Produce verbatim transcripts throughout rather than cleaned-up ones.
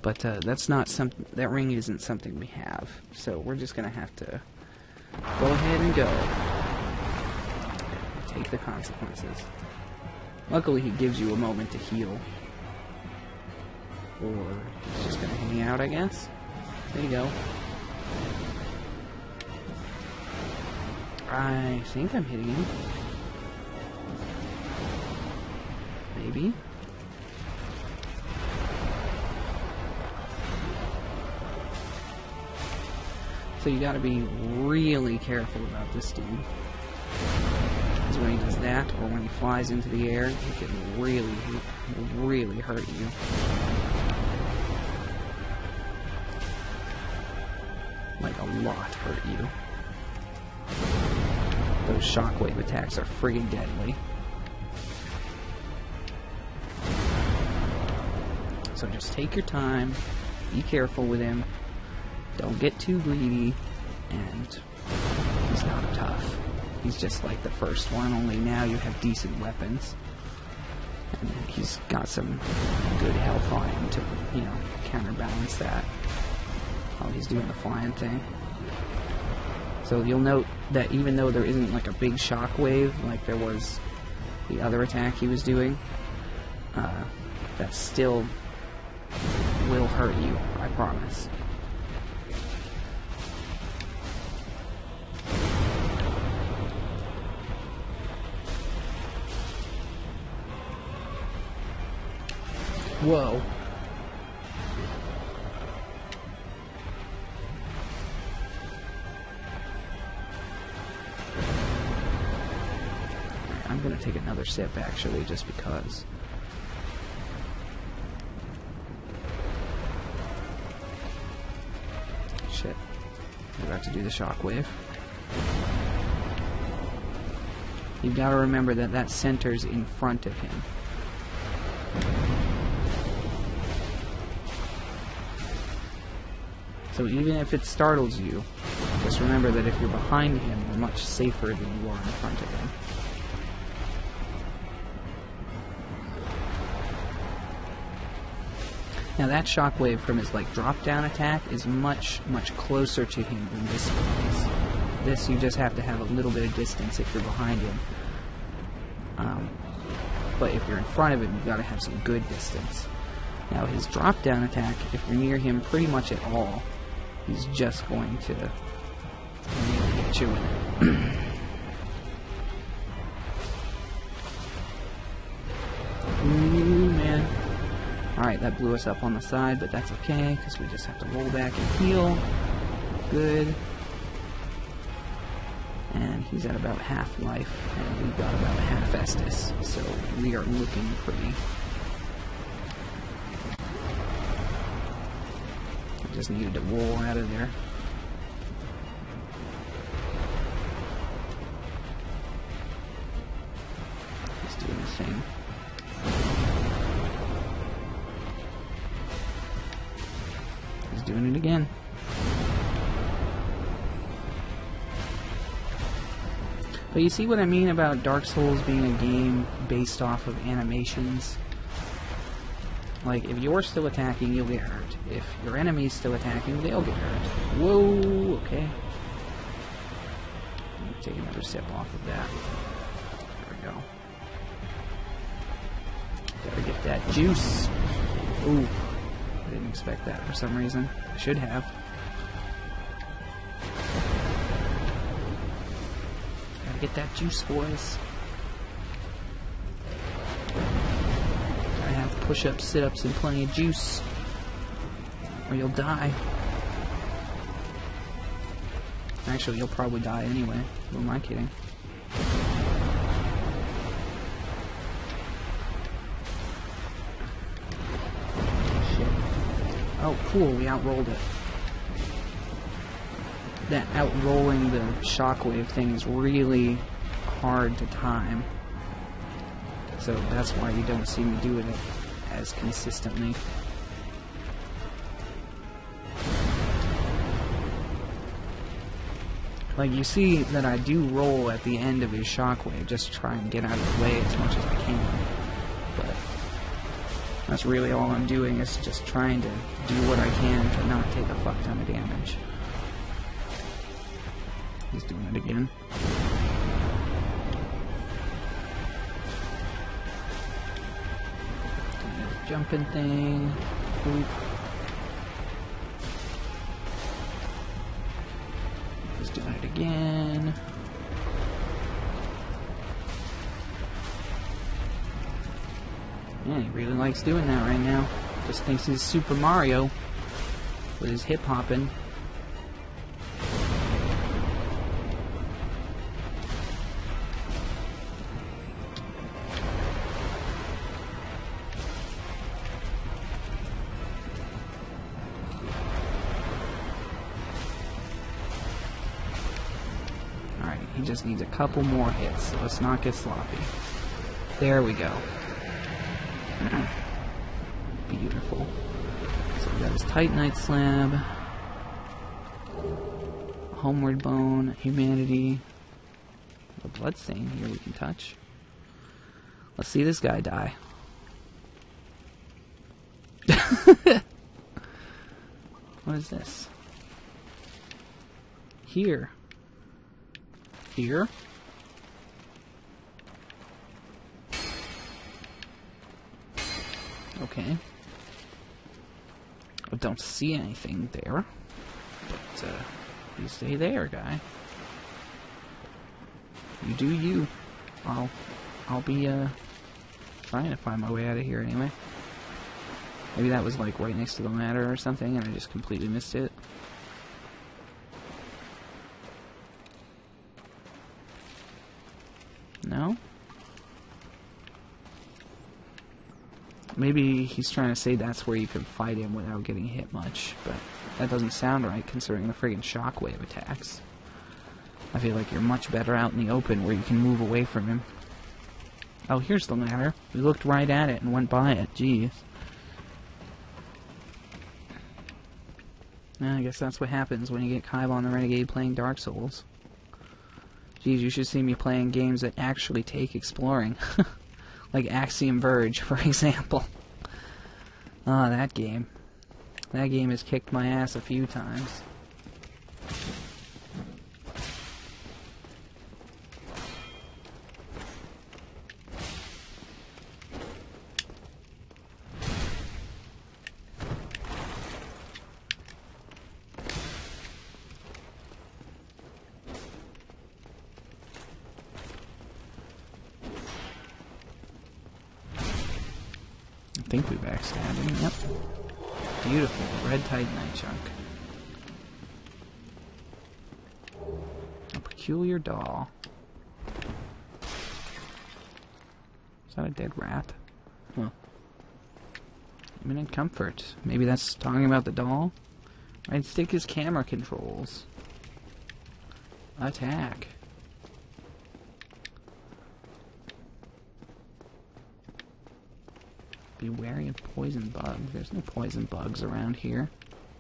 But uh, that's not some. That ring isn't something we have, so we're just gonna have to go ahead and go. Take the consequences. Luckily, he gives you a moment to heal, or he's just gonna hang out, I guess. There you go. I think I'm hitting him. Maybe. So you gotta be really careful about this dude. Because when he does that, or when he flies into the air, he can really, really hurt you. Like a lot hurt you. Those shockwave attacks are friggin' deadly. So just take your time, be careful with him, don't get too greedy, and he's not tough. He's just like the first one, only now you have decent weapons. And he's got some good health on him to, you know, counterbalance that while he's doing the flying thing. So you'll note that even though there isn't like a big shockwave like there was the other attack he was doing, uh, that still will hurt you, I promise. Whoa. I'm gonna take another sip actually, just because. Shit. I'm about to do the shockwave. You've got to remember that that center's in front of him. So even if it startles you, just remember that if you're behind him, you're much safer than you are in front of him. Now that shockwave from his like drop-down attack is much, much closer to him than this one is. This you just have to have a little bit of distance if you're behind him. Um, but if you're in front of him, you've got to have some good distance. Now his drop-down attack, if you're near him pretty much at all, he's just going to really hit you with it. Ooh, man. Alright, that blew us up on the side, but that's okay, because we just have to roll back and heal. Good. And he's at about half life, and we've got about half Estus, so we are looking pretty. I just needed to roll out of there. He's doing the thing. He's doing it again. But you see what I mean about Dark Souls being a game based off of animations? Like, if you're still attacking, you'll get hurt. If your enemy's still attacking, they'll get hurt. Whoa, okay. Let me take another sip off of that. There we go. Gotta get that juice. Ooh, I didn't expect that for some reason. I should have. Gotta get that juice, boys. Push-ups, sit-ups, and plenty of juice, or you'll die. Actually, you'll probably die anyway. Who am I kidding? Shit. Oh, cool, we outrolled it. That outrolling the shockwave thing is really hard to time. So that's why you don't see me doing it as consistently. Like, you see that I do roll at the end of his shockwave just to try and get out of the way as much as I can. But That's really all I'm doing, is just trying to do what I can to not take a fuck ton of damage. He's doing it again. Doing his jumping thing. Boop. He's doing it again. Yeah, he really likes doing that right now. Just thinks he's Super Mario with his hip hopping. Alright, he just needs a couple more hits, so let's not get sloppy. There we go. Beautiful. So we got his Titanite Slab, Homeward Bone, Humanity, a Bloodstain here we can touch. Let's see this guy die. What is this? Here. Here? Okay. I don't see anything there. But, uh, you stay there, guy. You do you. I'll, I'll be, uh, trying to find my way out of here anyway. Maybe that was, like, right next to the ladder or something, and I just completely missed it. No? Maybe he's trying to say that's where you can fight him without getting hit much, but that doesn't sound right considering the friggin' shockwave attacks. I feel like you're much better out in the open where you can move away from him. Oh, here's the ladder. We looked right at it and went by it. Jeez. Yeah, I guess that's what happens when you get Kybon the Renegade playing Dark Souls. Jeez, you should see me playing games that actually take exploring. Like Axiom Verge, for example. Ah, oh, that game. That game has kicked my ass a few times. I think we backstabbed him. Yep. Beautiful. Red Titanite chunk. A peculiar doll. Is that a dead rat? Huh. Imminent comfort. Maybe that's talking about the doll? Right stick is camera controls. Attack. Be wary of poison bugs. There's no poison bugs around here.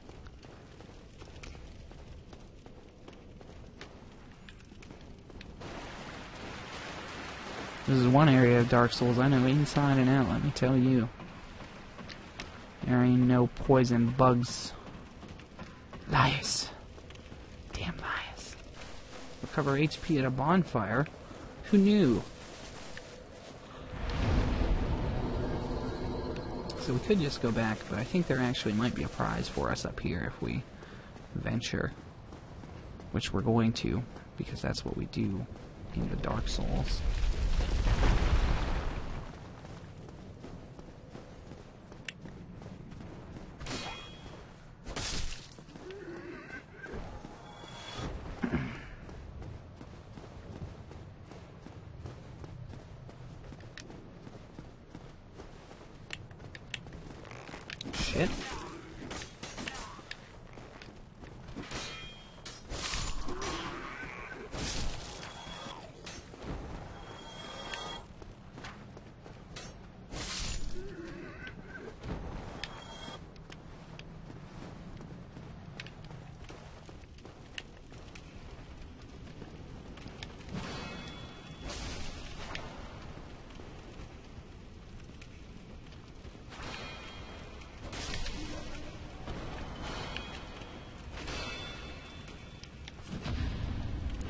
This is one area of Dark Souls I know inside and out, let me tell you. There ain't no poison bugs. Liars. Damn liars. Recover H P at a bonfire? Who knew? So we could just go back, but I think there actually might be a prize for us up here if we venture. Which we're going to, because that's what we do in the Dark Souls. Shit.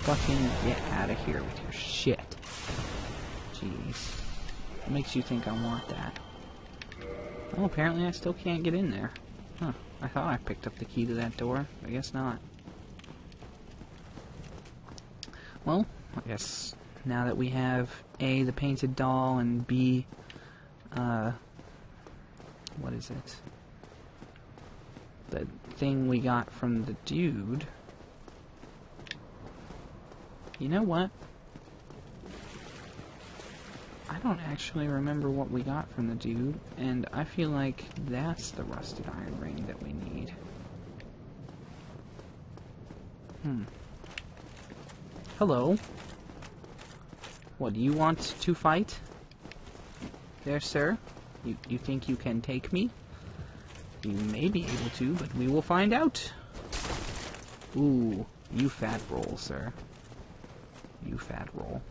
fucking get out of here with your shit. Jeez. What makes you think I want that? Well, apparently I still can't get in there. Huh. I thought I picked up the key to that door. I guess not. Well, I guess now that we have A, the painted doll, and B, uh, what is it? The thing we got from the dude. You know what? I don't actually remember what we got from the dude, and I feel like that's the rusted iron ring that we need. Hmm. Hello. What, do you want to fight? There, sir? You, you think you can take me? You may be able to, but we will find out. Ooh, you fat roll, sir. You fat roll.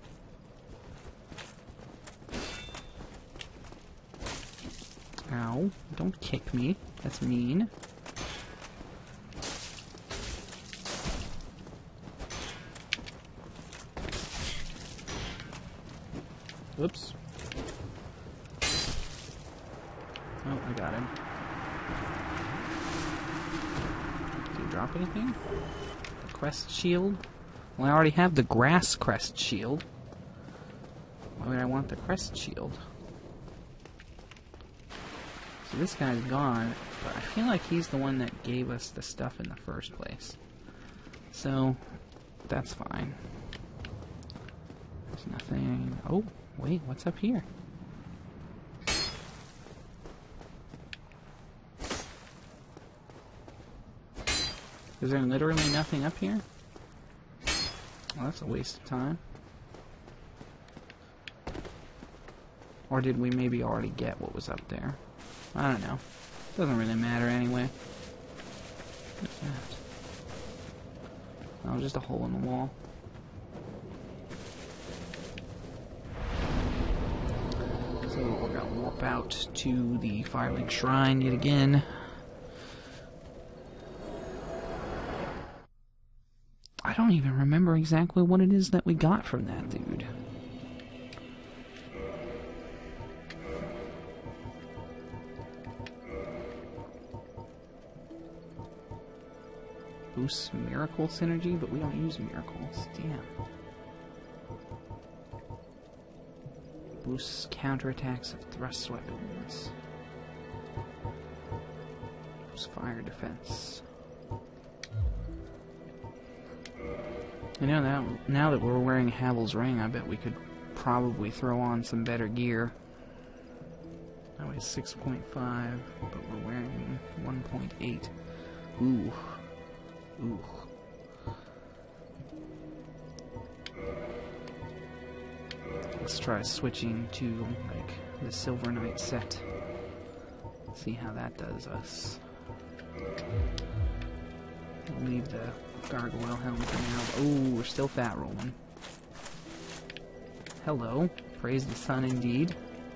Ow, don't kick me. That's mean. Whoops. Oh, I got him. Did he drop anything? The crest shield? Well, I already have the grass crest shield. Why would I want the crest shield? So this guy's gone, but I feel like he's the one that gave us the stuff in the first place. So, that's fine. There's nothing... Oh, wait, what's up here? Is there literally nothing up here? Well, that's a waste of time. Or did we maybe already get what was up there? I don't know. Doesn't really matter anyway. What's that? Oh, just a hole in the wall. So we're gonna warp out to the Firelink Shrine yet again. I don't even remember exactly what it is that we got from that dude. Boosts miracle synergy, but we don't use miracles. Damn. Boosts counterattacks of thrust weapons. Boosts fire defense. You know, now, now that we're wearing Havel's ring, I bet we could probably throw on some better gear. That weighs six point five, but we're wearing one point eight. Ooh. Ooh. Let's try switching to, like, the Silver Knight set. See how that does us. We'll leave the gargoyle helmet for now. Oh, we're still fat rolling. Hello. Praise the sun indeed.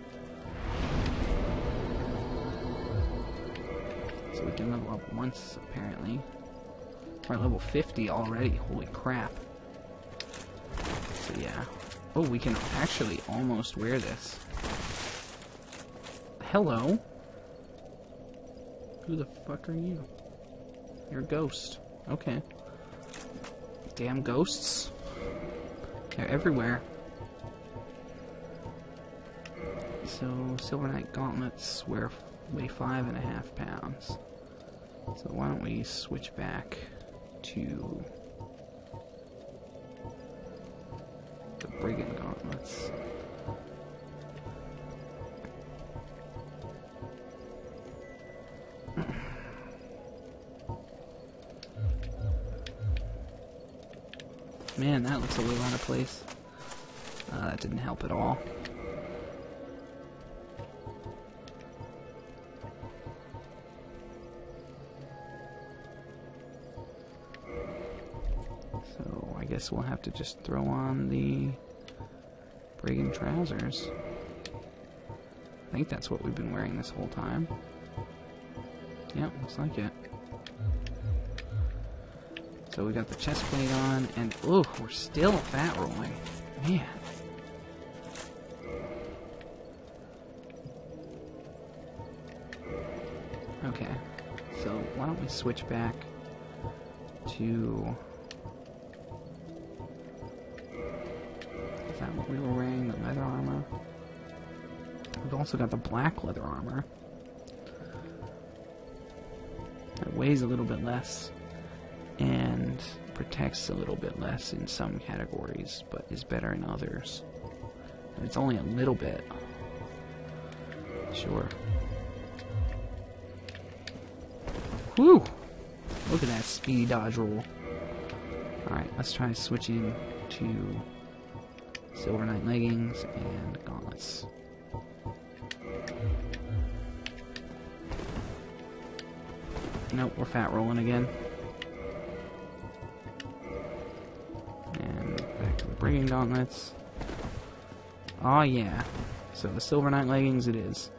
So we can level up once, apparently. We're at level fifty already. Holy crap. So yeah. Oh, we can actually almost wear this. Hello. Who the fuck are you? You're a ghost. Okay. Damn ghosts. They're everywhere. So, Silver Knight gauntlets wear, weigh five and a half pounds. So why don't we switch back to the Brigand gauntlets. Man, that looks a little out of place. Uh, that didn't help at all. So, I guess we'll have to just throw on the Brigand trousers. I think that's what we've been wearing this whole time. Yep, looks like it. So we got the chest plate on, and oh, we're still fat rolling. Man. Okay, so why don't we switch back to... Is that what we were wearing, the leather armor? We've also got the black leather armor. It weighs a little bit less and protects a little bit less in some categories, but is better in others. And it's only a little bit. Sure. Whew! Look at that speedy dodge roll. Alright, let's try switching to Silver Knight leggings and gauntlets. Nope, we're fat rolling again. And back to the Brigand gauntlets. Oh yeah. So the Silver Knight leggings it is.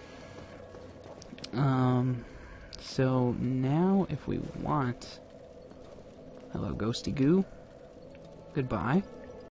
Um... So now if we want... Hello, Ghosty Goo. Goodbye.